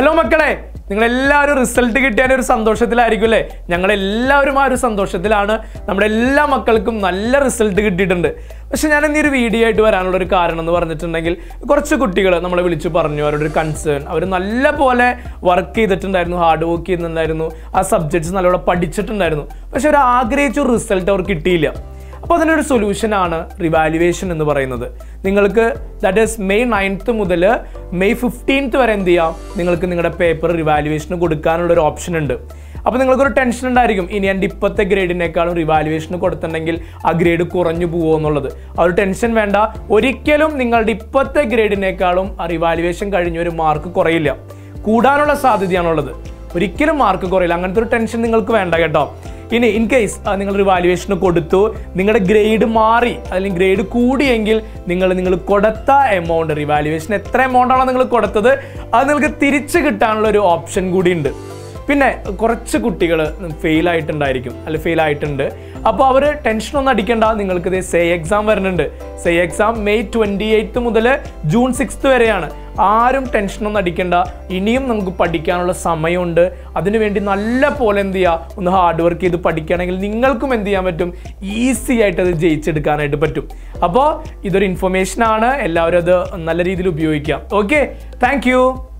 Hello മക്കളെ, നിങ്ങളെല്ലാവരും result കിട്ടിയാലൊരു സന്തോഷത്തിലായിരിക്കും. ഞങ്ങളെല്ലാവരും ആ ഒരു സന്തോഷത്തിലാണ്. നമ്മുടെ എല്ലാ മക്കൾക്കും നല്ല റിസൾട്ട് കിട്ടിയിട്ടുണ്ട്. പക്ഷെ ഞാൻ ഇന്നീ ഒരു വീഡിയോ ആയിട്ട് വരാനുള്ളൊരു കാരണം എന്ന് പറഞ്ഞിട്ടുണ്ടെങ്കിൽ, കുറച്ച് കുട്ടികൾ നമ്മളെ വിളിച്ച് പറഞ്ഞു അവരുടെ ഒരു കൺസേൺ. അവർ നല്ല പോലെ വർക്ക് ചെയ്തിട്ടുണ്ടായിരുന്നു, ഹാർഡ് വർക്ക് ചെയ്യുന്നുണ്ടായിരുന്നു, ആ സബ്ജക്ട്സ് നല്ലോണം പഠിച്ചിട്ടുണ്ടായിരുന്നു. പക്ഷെ അവർ ആഗ്രഹിച്ച ഒരു റിസൾട്ട് അവർക്ക് കിട്ടിയില്ല. അപ്പോൾ അതിനൊരു സൊല്യൂഷനാണ് റിവാലുവേഷൻ എന്ന് പറയുന്നത്. നിങ്ങൾക്ക് ദാറ്റ് ഈസ് മെയ് 9th മുതൽ മെയ് 15th വരെ എന്ത് ചെയ്യാം, നിങ്ങൾക്ക് നിങ്ങളുടെ പേപ്പർ റിവാലുവേഷന് കൊടുക്കാനുള്ളൊരു ഓപ്ഷൻ ഉണ്ട്. അപ്പോൾ നിങ്ങൾക്കൊരു ടെൻഷൻ ഉണ്ടായിരിക്കും, ഇനി എൻ്റെ ഇപ്പോഴത്തെ ഗ്രേഡിനേക്കാളും റിവാലുവേഷന് കൊടുത്തിട്ടുണ്ടെങ്കിൽ ആ ഗ്രേഡ് കുറഞ്ഞു പോകുമോ എന്നുള്ളത്. ആ ഒരു ടെൻഷൻ വേണ്ട. ഒരിക്കലും നിങ്ങളുടെ ഇപ്പോഴത്തെ ഗ്രേഡിനേക്കാളും ആ റിവാലുവേഷൻ കഴിഞ്ഞൊരു മാർക്ക് കുറയില്ല, കൂടാനുള്ള സാധ്യതയാണുള്ളത്. ഒരിക്കലും മാർക്ക് കുറയില്ല. അങ്ങനത്തെ ഒരു ടെൻഷൻ നിങ്ങൾക്ക് വേണ്ട കേട്ടോ. ഇനി ഇൻ കേസ് നിങ്ങൾ റിവാലുവേഷന് കൊടുത്തു, നിങ്ങളുടെ ഗ്രേഡ് മാറി അല്ലെങ്കിൽ ഗ്രേഡ് കൂടിയെങ്കിൽ നിങ്ങൾ കൊടുത്ത എമൗണ്ട്, റിവാലുവേഷൻ എത്ര എമൗണ്ടാണോ നിങ്ങൾ കൊടുത്തത് അത് നിങ്ങൾക്ക് തിരിച്ച് കിട്ടാനുള്ള ഒരു ഓപ്ഷൻ കൂടി ഉണ്ട്. പിന്നെ കുറച്ച് കുട്ടികൾ ഫെയിൽ ആയിട്ടുണ്ട്. അപ്പോൾ അവർ ടെൻഷനൊന്നും അടിക്കേണ്ട. നിങ്ങൾക്ക് സേ എക്സാം വരുന്നുണ്ട്. സേ എക്സാം മെയ് 28 മുതൽ ജൂൺ 6 വരെയാണ്. ആരും ടെൻഷനൊന്നും അടിക്കേണ്ട. ഇനിയും നമുക്ക് പഠിക്കാനുള്ള സമയമുണ്ട്. അതിനുവേണ്ടി നല്ല പോലെ എന്ത് ചെയ്യുക, ഒന്ന് ഹാർഡ് വർക്ക് ചെയ്ത് പഠിക്കുകയാണെങ്കിൽ നിങ്ങൾക്കും എന്ത് ചെയ്യാൻ പറ്റും, ഈസി ആയിട്ട് അത് ജയിച്ചെടുക്കാനായിട്ട് പറ്റും. അപ്പോൾ ഇതൊരു ഇൻഫർമേഷനാണ്. എല്ലാവരും അത് നല്ല രീതിയിൽ ഉപയോഗിക്കാം. Okay, thank U.